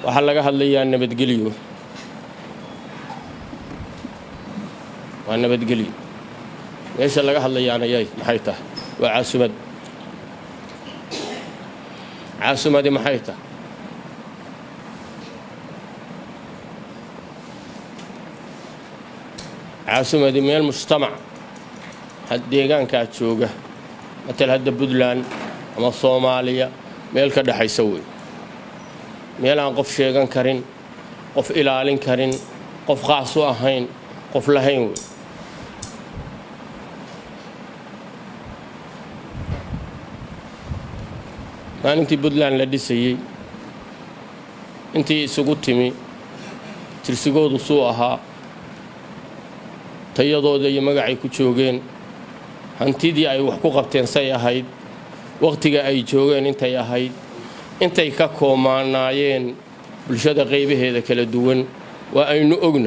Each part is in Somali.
waxa laga hadlayaa nabadgelyo waa nabadgelyo meesha laga hadlayaana maxay tahay waa caasimadii maxay tahay caasimadii meel mujtamac deegaanka jooga matal hadda Puntland ama Soomaaliya meel ka dhaxaysa way meel aan qof sheegan karin qof ilaalin karin qof qaas u ahayn qof lahayn way maalintii Puntland la dhisayay intii isugu timi tirsigoodu soo ahaa tayadooda iyo magacay ku joogeen hantidii ay wax ku qabteen say ahayd waqtiga ay joogeen intay ahayd intay ka koomaanaayeen bulshada qaybaheeda kala duwan waa aynu ogna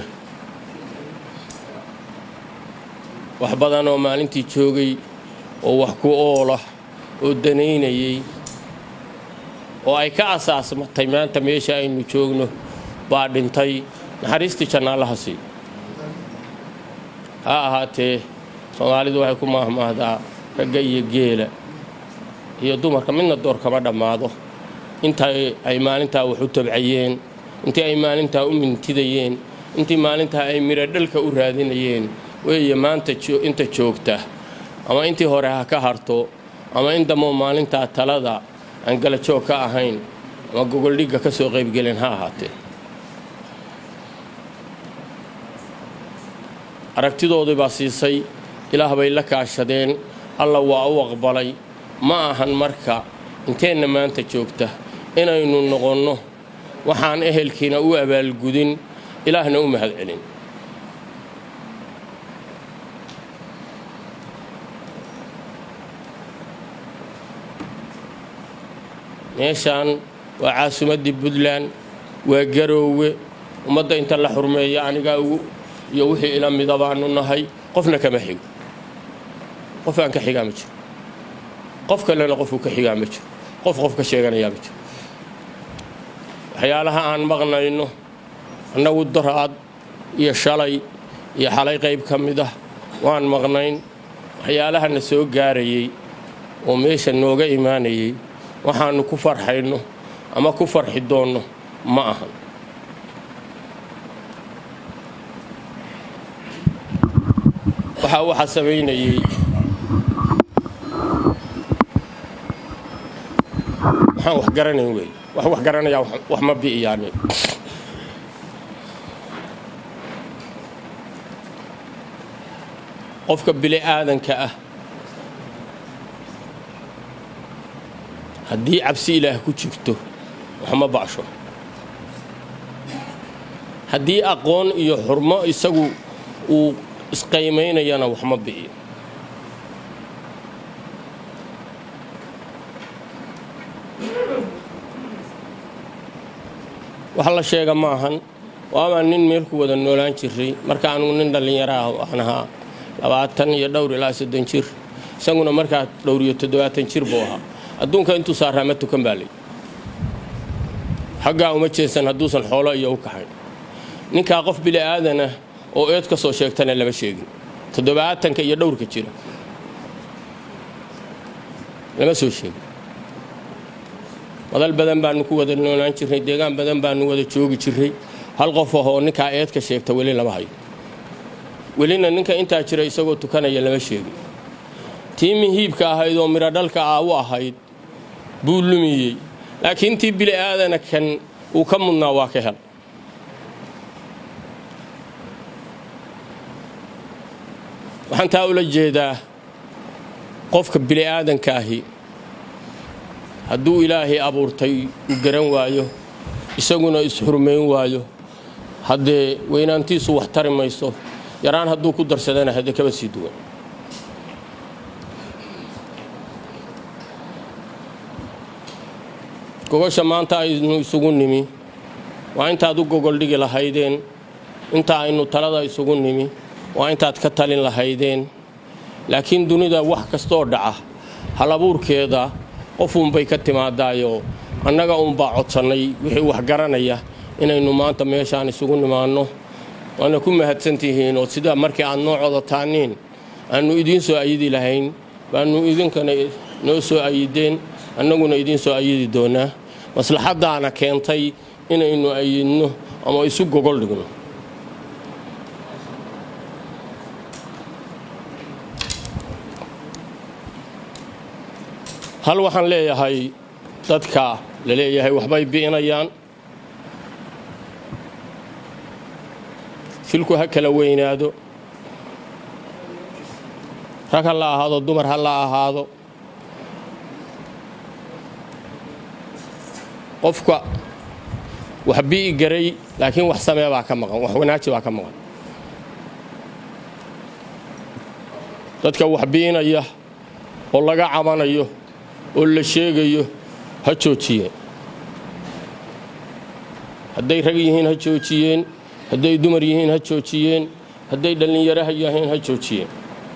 wax badan oo maalintii joogay oo wax ku oola oo daneynayay oo ay ka asaasmatay maanta meesha aynu joogno baa dhintay naxariistii jannaalaha sii ha ahaatee Soomaalidu waxay ku maahmaahdaa ragga iyo geela iyo dumarka midna door kama dhamaado intay ay maalinta wax u tabcayeen intii ay maalinta u mintidayeen intii maalinta ay mira dhalka u raadinayeen way maanta inta joogta ama intii hore ha ka harto ama inta maalinta talada aan gala joog ka ahayn ama gogol dhiga ka soo qayb galeen ha ahaatee aragtidoodii baa siisay ilaah bay la kaashadeen alla waa u aqbalay ma ahan marka inteena maanta joogta inaynu noqonno waxaan ehelkiina u abaalgudin ilaahna u mahadcelin meeshaan waa caasimadii Puntland waa Garoowe ummadda inta la xurmeeyo aniga iyo wixii ila midabaanu nahay qofna kama xigo qof aan ka xigaa ma jiro qof kalena qof uu ka xigaa ma jiro qof ka sheeganaya ma jiro waxyaalaha aan maqnayno annagu daraad iyo shalay iyo xalay qayb ka mid ah waan maqnayn waxyaalaha na soo gaarayay oo meesha nooga imaanayay waxaanu ku farxayno ama ku farxi doono ma ahan waxa sameynayay waxaan wax garanayn way wax garanaya wax ma bi'iyaan qofka bili aadanka ah haddii cabsi ilaah ku jirto wax ma baasho haddii aqoon iyo xurmo isagu uu isqaymeynayana wax ma bi'iyo wax la sheega ma ahan waa nin meel ku wada noolaan jiray marka aanu nin dhalinyaro ah waxaan ahaa 20 iyo dhowr ilaa 30 jir isaguna marka dhowr iyo 70 jir buu ahaa adduunka intuu saarama tukan baalay xagaa uma jeesan hadduusan xoolo iyo u kaxay ninka qof bili aadana oo eed ka soo sheegtana lama sheegin 70 iyo dhowrka jira lama soo sheegin madal badan baan ku wada noolaan jirnay deegaan badan baan wada joogi jiray hal qof oo ninka eed ka sheegta wali lama hayo walina ninka inta jira isagoo tukanaya lama sheegin tiimi hiibka ahayd oo mira dhalka u ahayd buu lumiyay laakiin tii bili aadana kan uu ka mudnaa waa ka hel waxaan taa ula jeedaa qofka bili aadanka ahi hadduu ilaahay abuurtay u garan waayo isaguna is-xurmeyn waayo haddee weynaantiisu wax tari mayso yaraan hadduu ku darsadana hadde kaba sii duwan gogosha maanta aynu isugu nimi waa intaad u gogol dhigi lahaydeen inta aynu talada isugu nimi waa intaad ka talin lahaydeen laakiin dunida wax kasta oo dhaca hal abuurkeeda qofuun bay ka timaadaayo annaga uun baa codsanay wixii wax garanaya inaynu maanta meeshaan isugu nimaanno waana ku mahadsantihiin oo sida markii aad noo codotaaniin aanu idiin soo ayidi lahayn baanu idinkana noo soo ayideen annaguna idiin soo ayidi doonaa maslaxadaana keentay inaynu ayidno ama isu gogol dhigno hal waxaan leeyahay dadka la leeyahay waxbay biinayaan filku ha kala weynaado rag ha la ahaado dumar ha la ahaado qofka wax bii garay laakiin wax samee baa ka maqan wax wanaaji baa ka maqan dadka wax biinaya oo laga cabanayo oo la sheegayo ha joojiyeen hadday rag yihiin ha joojiyeen hadday dumar yihiin ha joojiyeen hadday dhalinyaro yihiin ha joojiyeen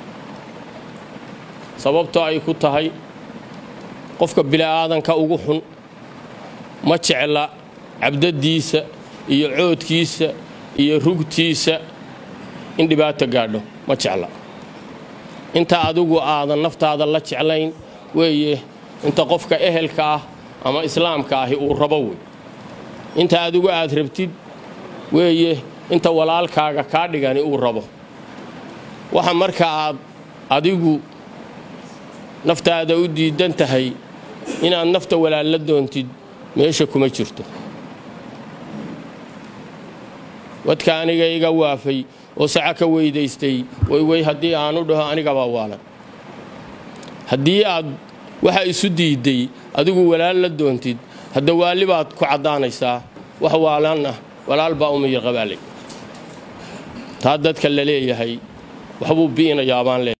sababtoo ay ku tahay qofka bilaadanka ugu xun ma jecla cabdadiisa iyo coodkiisa iyo rugtiisa in dhibaato gaadho ma jecla inta adigu aadan naftaada la jeclayn weeye inta qofka ehelka ah ama islaamka ah uu rabo way inta adigu aad rabtid weeye inta walaalkaaga ka dhigani uu rabo waxa marka aad adigu naftaada u diidan tahay inaad nafta walaal la doontid meesha kuma jirto wadka aniga iga waafay oo saca ka weydaystay way haddii aanu dhaho aniga baa waalan haddii aad waxa isu diiday adigu walaal la doontid hadda waali baad ku cadaanaysaa wax waalanna walaal baa u miyir qabaalay taa dadka la leeyahay waxbuu biinayaa baan